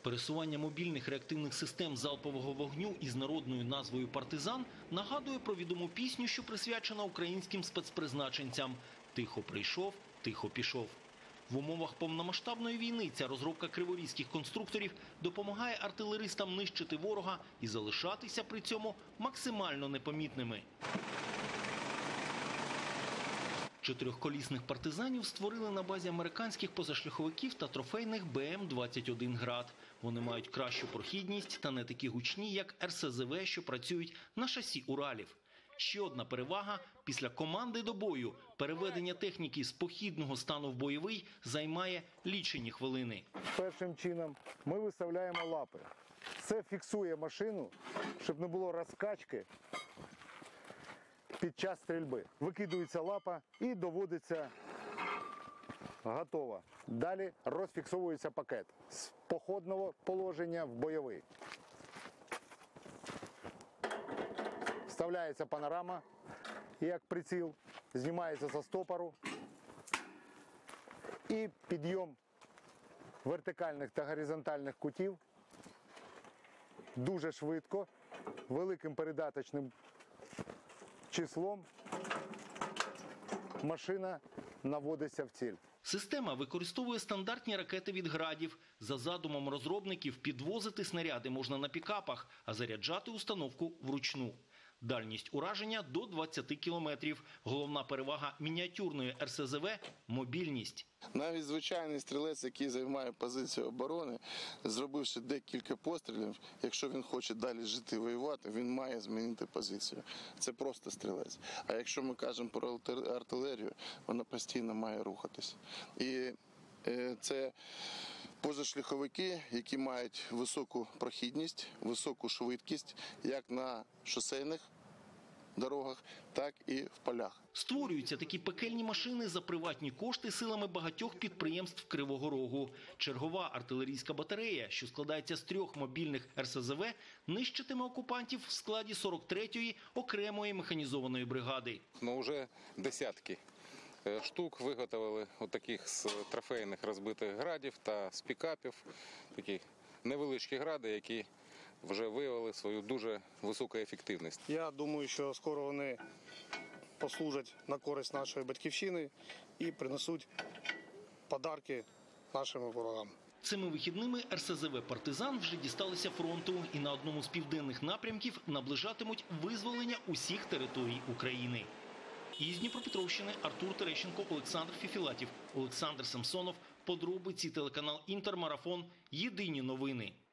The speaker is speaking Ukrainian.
Пересування мобільних реактивних систем залпового вогню із народною назвою «Партизан» нагадує про відому пісню, що присвячена українським спецпризначенцям «Тихо прийшов, тихо пішов». В умовах повномасштабної війни ця розробка криворізьких конструкторів допомагає артилеристам нищити ворога і залишатися при цьому максимально непомітними. Чотирьохколісних партизанів створили на базі американських позашляховиків та трофейних БМ-21 «Град». Вони мають кращу прохідність та не такі гучні, як РСЗВ, що працюють на шасі «Уралів». Ще одна перевага – після команди до бою переведення техніки з похідного стану в бойовий займає лічені хвилини. Першим чином ми виставляємо лапи. Це фіксує машину, щоб не було розкачки під час стрільби. Викидується лапа і доводиться готово. Далі розфіксовується пакет з походного положення в бойовий. Вставляється панорама, як приціл, знімається зі стопору і підйом вертикальних та горизонтальних кутів дуже швидко, великим передаточним числом машина наводиться в ціль. Система використовує стандартні ракети від «Градів». За задумом розробників, підвозити снаряди можна на пікапах, а заряджати установку вручну. Дальність ураження – до 20 кілометрів. Головна перевага мініатюрної РСЗВ – мобільність. Навіть звичайний стрілець, який займає позицію оборони, зробивши декілька пострілів, якщо він хоче далі жити, воювати, він має змінити позицію. Це просто стрілець. А якщо ми кажемо про артилерію, вона постійно має рухатись. І це позашляховики, які мають високу прохідність, високу швидкість, як на шосейних дорогах, так і в полях. Створюються такі пекельні машини за приватні кошти силами багатьох підприємств Кривого Рогу. Чергова артилерійська батарея, що складається з 3 мобільних РСЗВ, нищитиме окупантів в складі 43-ї окремої механізованої бригади. Вже десятки штук виготовили таких з трофейних розбитих градів та з пікапів. Такі невеличкі гради, які вже виявили свою дуже високу ефективність. Я думаю, що скоро вони послужать на користь нашої батьківщини і принесуть подарки нашим ворогам. Цими вихідними РСЗВ «Партизан» вже дісталися фронту і на одному з південних напрямків наближатимуть визволення усіх територій України. Із Дніпропетровщини Артур Терещенко, Олександр Фефілатів, Олександр Самсонов. Подробиці телеканал «Інтермарафон». Єдині новини.